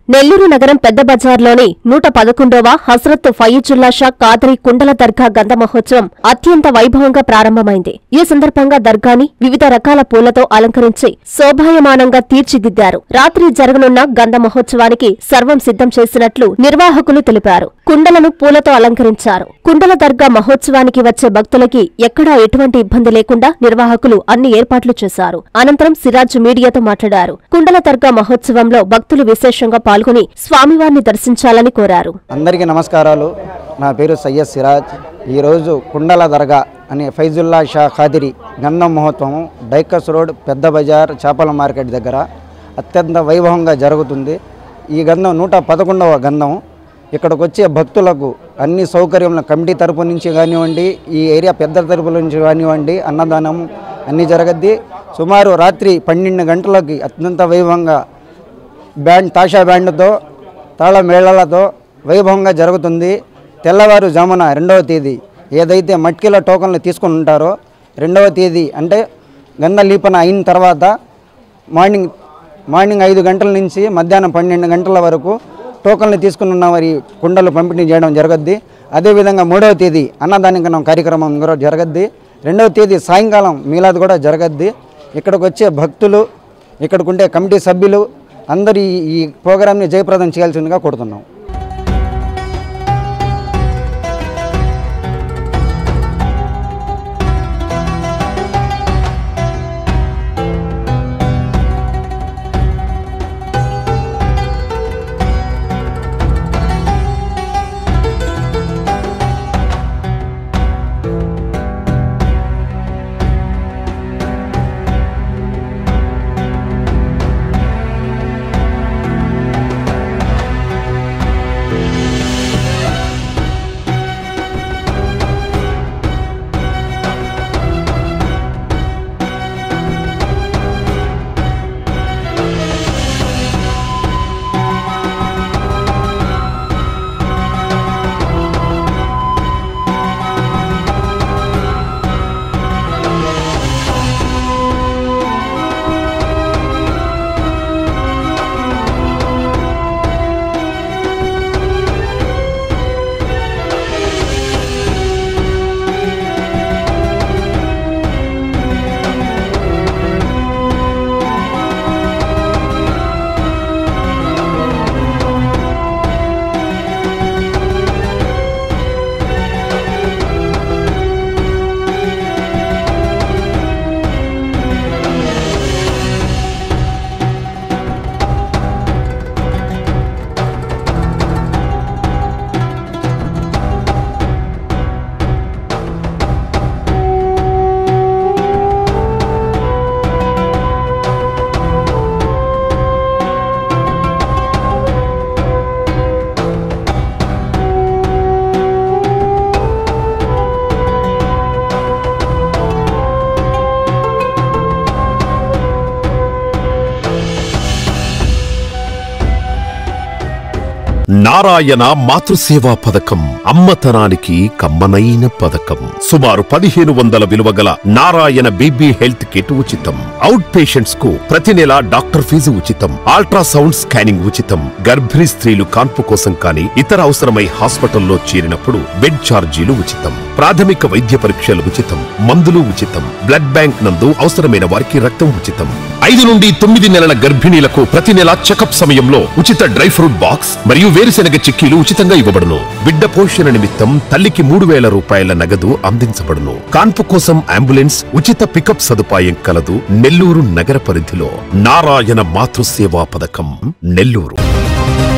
నెల్లూరు నగరం పెద్ద బజార్లోని 111వ హజ్రత్ ఫయీజుల్లా షా ఖాద్రీ కుండల దర్గా గంధ మహోత్సవం అత్యంత వైభవంగా ప్రారంభమైంది. ఈ సందర్భంగా దర్గాని వివిధ రకాల పూలతో అలంకరించి శోభాయమానంగా తీర్చిదిద్దారు. రాత్రి జరగనున్న గంధ మహోత్సవానికి సర్వం సిద్ధం చేసినట్లు నిర్వాహకులు తెలిపారు. కుండలను పూలతో అలంకరించారు. కుండల దర్గా మహోత్సవానికి వచ్చే భక్తులకి ఎక్కడా ఎటువంటి ఇబ్బంది లేకుండా నిర్వాహకులు అన్ని ఏర్పాట్లు చేశారు. అనంతరం సిరాజ్ మీడియాతో మాట్లాడారు. కుండల దర్గా మహోత్సవంలో భక్తులు విశేషంగా పాల్గొని స్వామివారిని దర్శించాలని కోరారు. అందరికీ నమస్కారాలు. నా పేరు సయ్యద్ సిరాజ్. ఈరోజు కుండల దర్గా అనే ఫైజుల్లా షా ఖాదిరి గంధం మహోత్సవం డైకస్ రోడ్ పెద్ద బజార్ చేపల మార్కెట్ దగ్గర అత్యంత వైభవంగా జరుగుతుంది. ఈ గంధం 111వ గంధం. ఇక్కడికి వచ్చే భక్తులకు అన్ని సౌకర్యములు కమిటీ తరపు నుంచి కానివ్వండి, ఈ ఏరియా పెద్ద తరపు నుంచి కానివ్వండి, అన్నదానం అన్నీ జరగద్ది. సుమారు రాత్రి 12 గంటలకి అత్యంత వైభవంగా తాషా బ్యాండ్తో తాళమేళాలతో వైభవంగా జరుగుతుంది. తెల్లవారుజామున 2వ తేదీ ఏదైతే మట్కిల టోకన్లు తీసుకుని ఉంటారో 2వ తేదీ అంటే గంధ లీపన అయిన తర్వాత మార్నింగ్ 5 గంటల నుంచి మధ్యాహ్నం 12 గంటల వరకు టోకన్లు తీసుకుని ఉన్న వారి కుండలు పంపిణీ చేయడం జరగద్ది. అదేవిధంగా 3వ తేదీ అన్నదానం కార్యక్రమం కూడా జరగద్ది. 2వ తేదీ సాయంకాలం మీలాద్ కూడా జరగద్ది. ఇక్కడికి వచ్చే భక్తులు, ఇక్కడికి ఉండే కమిటీ సభ్యులు అందరూ ఈ ప్రోగ్రాంని జయప్రదం చేయాల్సిందిగా కోరుతున్నాం. నారాయణ మాతృసేవా పథకం అమ్మతనానికి కమ్మనైన పథకం. సుమారు 1500 విలువ గల నారాయణ బేబీ హెల్త్ కిట్ ఉచితం. అవుట్ పేషెంట్స్ కు ప్రతి నెల డాక్టర్ ఫీజు ఉచితం. అల్ట్రాసౌండ్ స్కానింగ్ ఉచితం. గర్భిణీ స్త్రీలు కాన్పు కోసం కానీ ఇతర అవసరమై హాస్పిటల్లో చేరినప్పుడు బెడ్ ఛార్జీలు ఉచితం. ప్రాథమిక వైద్య పరీక్షలు ఉచితం. మందులు ఉచితం. బ్లడ్ బ్యాంక్ నందు అవసరమైన వారికి రక్తం ఉచితం. 5 నుండి 9 నెలల గర్భిణీలకు ప్రతి నెల చెకప్ సమయంలో ఉచిత డ్రై ఫ్రూట్ బాక్స్ మరియు వేరుశెనగ చిక్కీలు ఉచితంగా ఇవ్వబడును. బిడ్డ పోషణ నిమిత్తం తల్లికి 3000 రూపాయల నగదు అందించబడును. కాన్పు కోసం అంబులెన్స్ ఉచిత పికప్ సదుపాయం కలదు. నెల్లూరు నగర పరిధిలో నారాయణ మాతృసేవా పథకం నెల్లూరు.